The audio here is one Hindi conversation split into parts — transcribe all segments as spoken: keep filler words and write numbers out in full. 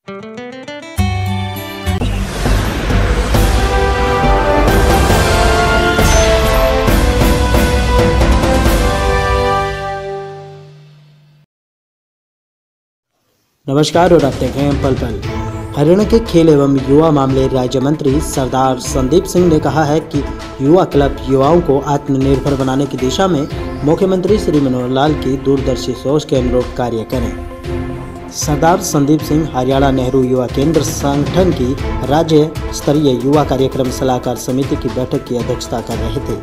नमस्कार और आप देख रहे हैं पल पल। हरियाणा के खेल एवं युवा मामले राज्य मंत्री सरदार संदीप सिंह ने कहा है कि युवा क्लब युवाओं को आत्मनिर्भर बनाने की दिशा में मुख्यमंत्री श्री मनोहर लाल की दूरदर्शी सोच के अनुरूप कार्य करें। सरदार संदीप सिंह हरियाणा नेहरू युवा केंद्र संगठन की राज्य स्तरीय युवा कार्यक्रम सलाहकार समिति की बैठक की अध्यक्षता कर रहे थे।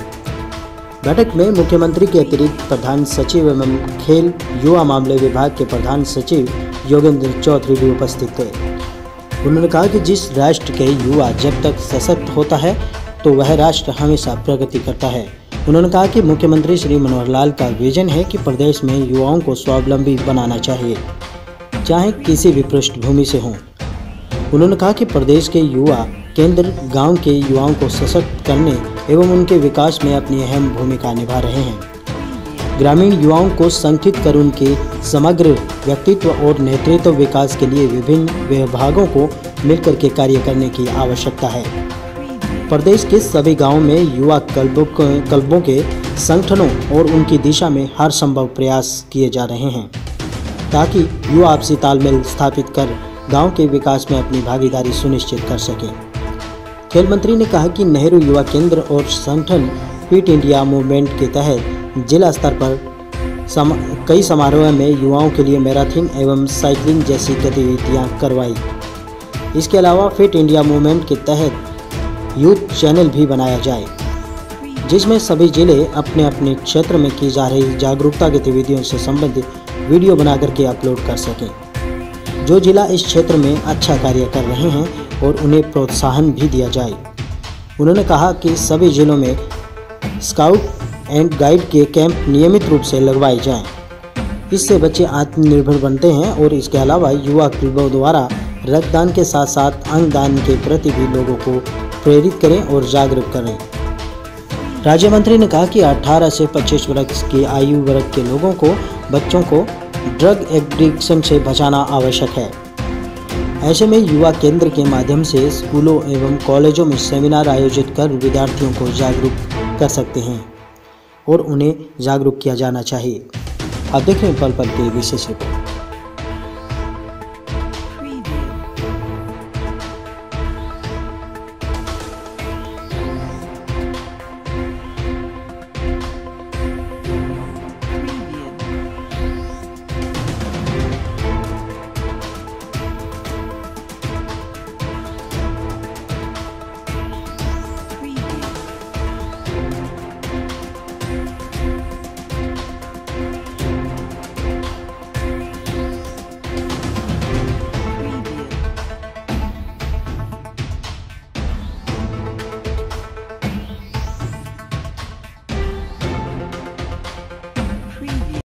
बैठक में मुख्यमंत्री के अतिरिक्त प्रधान सचिव एवं खेल युवा मामले विभाग के प्रधान सचिव योगेंद्र चौधरी भी उपस्थित थे। उन्होंने कहा कि जिस राष्ट्र के युवा जब तक सशक्त होता है तो वह राष्ट्र हमेशा प्रगति करता है। उन्होंने कहा कि मुख्यमंत्री श्री मनोहर लाल का विजन है कि प्रदेश में युवाओं को स्वावलंबी बनाना चाहिए, चाहे किसी भी पृष्ठभूमि से हों। उन्होंने कहा कि प्रदेश के युवा केंद्र गांव के युवाओं को सशक्त करने एवं उनके विकास में अपनी अहम भूमिका निभा रहे हैं। ग्रामीण युवाओं को संगठित कर उनके समग्र व्यक्तित्व और नेतृत्व विकास के लिए विभिन्न विभागों को मिलकर के कार्य करने की आवश्यकता है। प्रदेश के सभी गांवों में युवा क्लबों क्लबों के संगठनों और उनकी दिशा में हर संभव प्रयास किए जा रहे हैं ताकि युवा आपसी तालमेल स्थापित कर गांव के विकास में अपनी भागीदारी सुनिश्चित कर सकें। खेल मंत्री ने कहा कि नेहरू युवा केंद्र और संगठन फिट इंडिया मूवमेंट के तहत जिला स्तर पर सम, कई समारोह में युवाओं के लिए मैराथन एवं साइकिलिंग जैसी गतिविधियां करवाई। इसके अलावा फिट इंडिया मूवमेंट के तहत यूथ चैनल भी बनाया जाए, जिसमें सभी जिले अपने अपने क्षेत्र में की जा रही जागरूकता गतिविधियों से संबंधित वीडियो बना करके अपलोड कर सकें। जो जिला इस क्षेत्र में अच्छा कार्य कर रहे हैं और उन्हें प्रोत्साहन भी दिया जाए। उन्होंने कहा कि सभी जिलों में स्काउट एंड गाइड के कैंप नियमित रूप से लगवाए जाएं। इससे बच्चे आत्मनिर्भर बनते हैं और इसके अलावा युवा क्लबों द्वारा रक्तदान के साथ साथ अंगदान के प्रति भी लोगों को प्रेरित करें और जागरूक करें। राज्य मंत्री ने कहा कि अठारह से पच्चीस वर्ष की आयु वर्ग के लोगों को बच्चों को ड्रग एडिक्शन से बचाना आवश्यक है। ऐसे में युवा केंद्र के माध्यम से स्कूलों एवं कॉलेजों में सेमिनार आयोजित कर विद्यार्थियों को जागरूक कर सकते हैं और उन्हें जागरूक किया जाना चाहिए। आप देख रहे हैं पल पल की विशेष रिपोर्ट।